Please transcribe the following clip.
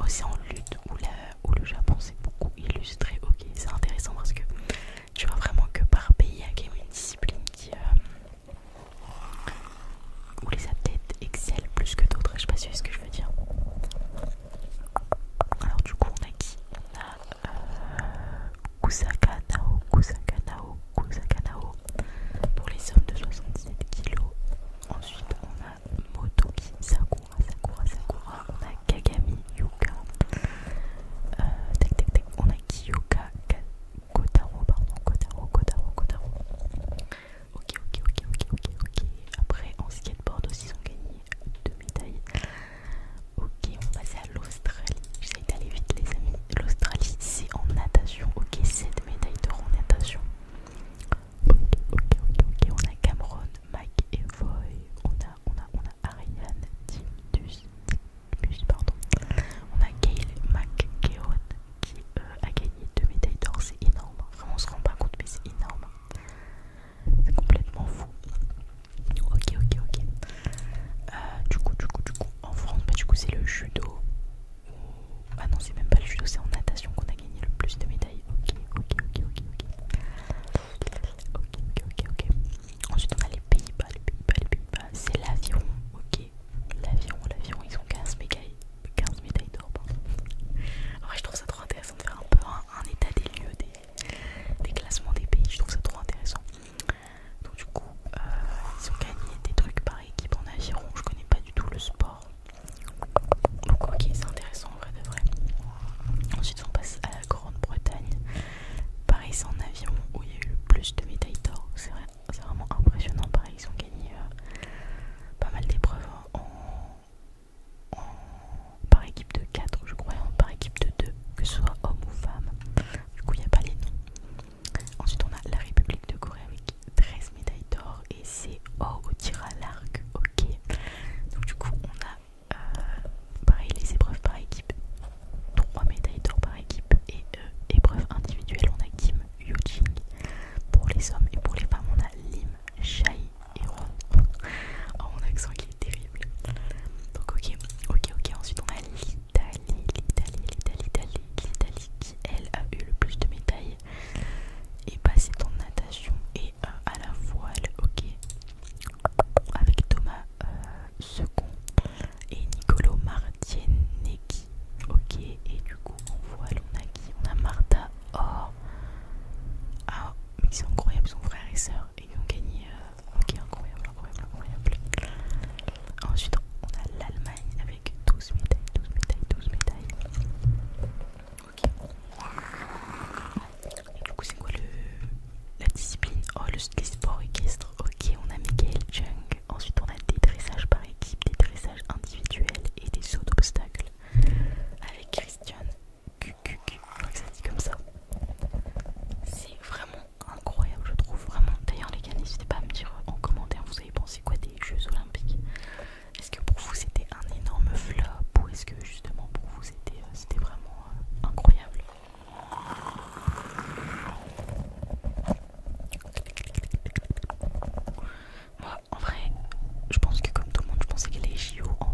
aussi en lutte où le Japon s'est beaucoup illustré. Ok, c'est intéressant parce que tu vois vraiment que par pays il y a quand même une discipline où les athlètes excellent plus que d'autres. Je sais pas si tu vois ce que je veux dire. Alors du coup on a qui? On a Kusaka Nao pour les hommes de 77 kilos. Ensuite on a Motoki Sakura. On a Kagami Yuka. On a Kiyoka Kotaro. Ok. Après en skateboard aussi ils ont gagné 2 médailles. Ok, on va passer à l'Australie. J'essaie d'aller vite les amis. L'Australie c'est en natation. Ok, 7 médailles d'or en natation. Ok. On a Cameron McEvoy. On a Ariane Timus, pardon. On a Gail McKeown qui a gagné 2 médailles d'or. C'est énorme. Vraiment on se rend pas compte mais c'est énorme. C'est complètement fou. Ok. Du coup, en France, bah, du coup, c'est le judo. Ah non, c'est même pas le judo, c'est en natation qu'on a gagné le plus de médailles. Ok. Ensuite, on a les Pays-Bas. C'est l'aviron. Ok, l'aviron, ils ont 15 médailles d'or. En vrai, je trouve ça trop intéressant de faire un peu un état des lieux des classements des pays. Je trouve ça trop intéressant. Donc du coup, ils ont gagné des trucs par équipe en aviron. Je connais pas du tout le sport. Donc ok, c'est intéressant en vrai de vrai. Ensuite on passe à la Grande-Bretagne. Pareil, c'est en aviron où il y a eu le plus de médailles d'or. C'est vraiment impressionnant. Pareil, ils ont gagné pas mal d'épreuves par équipe de 4 je crois, par équipe de 2, que ce soit homme ou femme. Du coup il n'y a pas les noms. Ensuite on a la République de Corée avec 13 médailles d'or et c'est or au tir à l'arc. Ok, donc du coup on a pareil les épreuves par équipe, 3 médailles d'or par équipe et épreuve individuelle on a Kim Yoo-jing pour les hommes et pour les femmes on a Lim Chae-Ron. Oh mon accent il est terrible. Donc ok. Ensuite on a l'Italie qui elle a eu le plus de médailles et bah c'est en natation et à la voile. Ok, avec Thomas Second et Nicolo Martinecchi. Ok, et du coup en voile on a qui? On a Martha Or. Ah mais c'est incroyable, son frère et sœur et ils ont gagné. Ok, incroyable. Ensuite on a l'Allemagne avec 12 médailles. Ok. Et du coup c'est quoi la discipline? Oh, les sports équestres. Ok, on a Michael Jung. Ensuite on a des dressages par équipe, des dressages individuels et des sauts d'obstacles avec Christian Kukuk. Je crois que ça dit comme ça. C'est vraiment incroyable, je trouve. Vraiment. D'ailleurs les gars, n'hésitez pas à me dire en commentaire vous avez pensé quoi des Jeux Olympiques. Est-ce que pour vous c'était un énorme flop ou est-ce que justement pour vous c'était vraiment incroyable? Moi en vrai je pense que comme tout le monde je pensais que les JO en